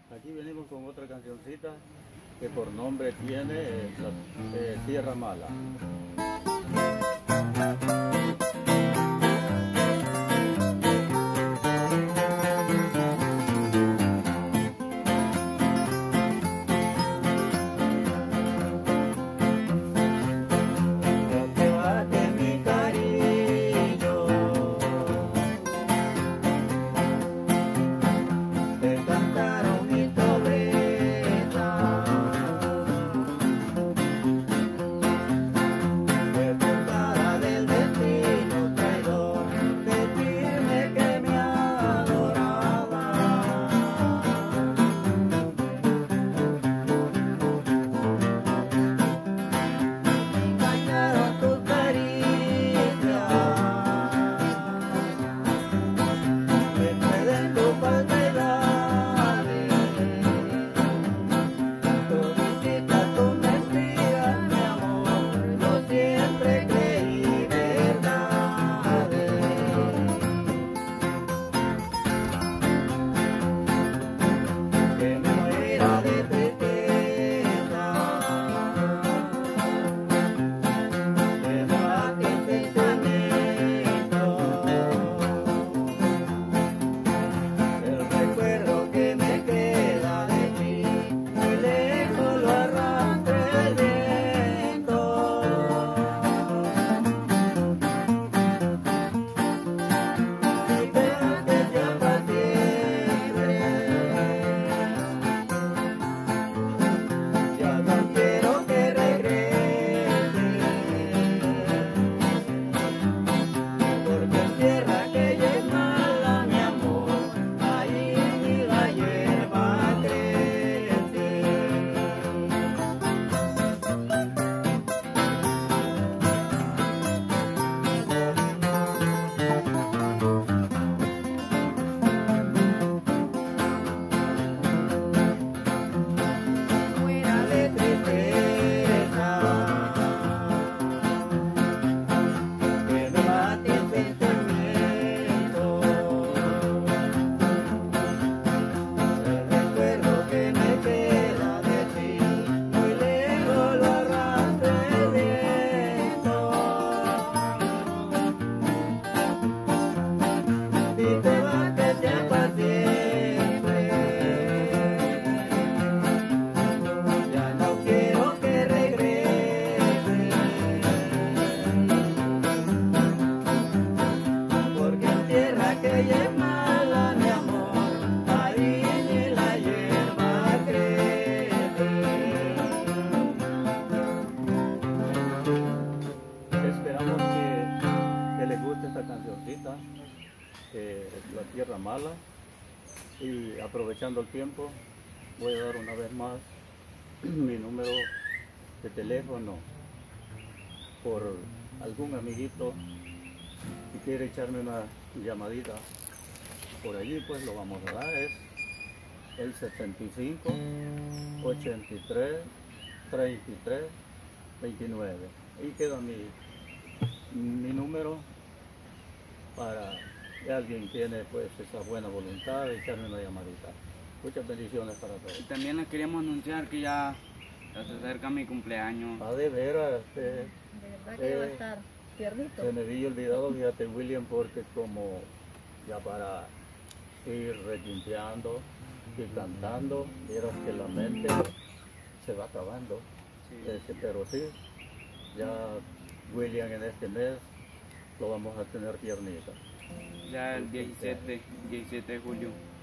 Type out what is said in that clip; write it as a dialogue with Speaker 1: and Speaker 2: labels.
Speaker 1: Aquí venimos con otra cancioncita que por nombre tiene Tierra Mala. Esperamos que les guste esta cancioncita, La Tierra Mala. Y aprovechando el tiempo, voy a dar una vez más mi número de teléfono por algún amiguito que quiere echarme una llamadita por allí, pues lo vamos a dar. Es el 75 83 33 29. Ahí queda mi número para que alguien tiene pues esa buena voluntad de echarme una llamadita. Muchas bendiciones para todos.
Speaker 2: Y también les queríamos anunciar que ya se acerca mi cumpleaños.
Speaker 1: Ah, de veras,
Speaker 3: De verdad que va a estar tiernito.
Speaker 1: se me había olvidado, fíjate William, porque como ya para ir relimpiando y cantando, vieras que la mente se va acabando.
Speaker 2: Sí.
Speaker 1: Pero sí, ya William en este mes lo vamos a tener tiernito.
Speaker 2: Ya el 17 de julio.